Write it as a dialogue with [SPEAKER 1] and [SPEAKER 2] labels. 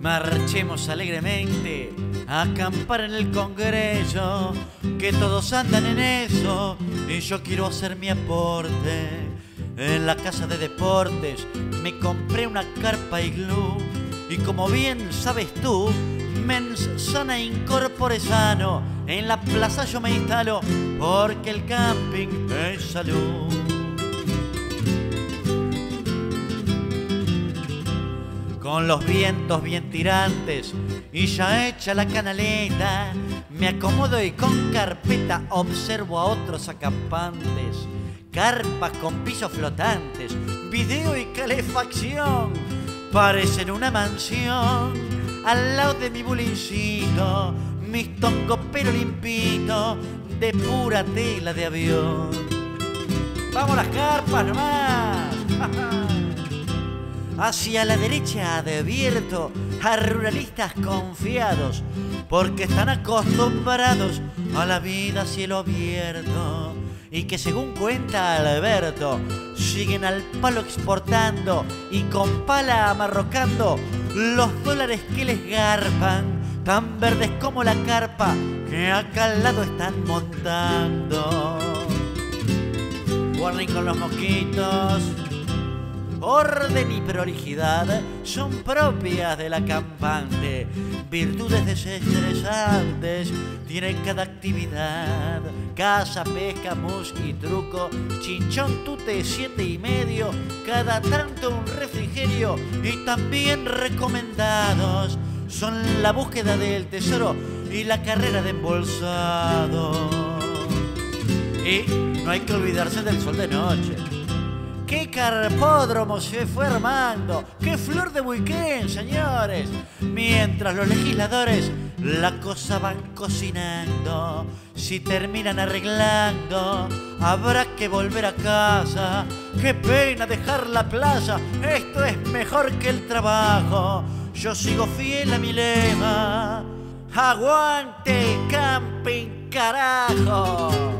[SPEAKER 1] Marchemos alegremente a acampar en el Congreso, que todos andan en eso y yo quiero hacer mi aporte. En la casa de deportes me compré una carpa iglú y como bien sabes tú, mens sana incorpore sano, en la plaza yo me instalo porque el camping es salud. Con los vientos bien tirantes y ya hecha la canaleta, me acomodo y con carpeta observo a otros acampantes. Carpas con pisos flotantes, video y calefacción, parecen una mansión al lado de mi bulincito, mis tongos pero limpito, de pura tela de avión. ¡Vamos las carpas nomás! Hacia la derecha advierto a ruralistas confiados, porque están acostumbrados a la vida a cielo abierto y que según cuenta Alberto siguen al palo exportando y con pala amarrocando los dólares que les garpan, tan verdes como la carpa que acá al lado están montando. Guarden con los mosquitos. Orden y prolijidad son propias del acampante. Virtudes desestresantes tiene cada actividad. Caza, pesca, mus y truco, chinchón, tute, 7,5, cada tanto un refrigerio y también recomendados son la búsqueda del tesoro y la carrera de embolsado. Y no hay que olvidarse del sol de noche. ¡Qué carpódromo se fue armando! ¡Qué flor de weekend, señores! Mientras los legisladores la cosa van cocinando, si terminan arreglando, habrá que volver a casa. ¡Qué pena dejar la plaza! Esto es mejor que el trabajo. Yo sigo fiel a mi lema. ¡Aguante el camping, carajo!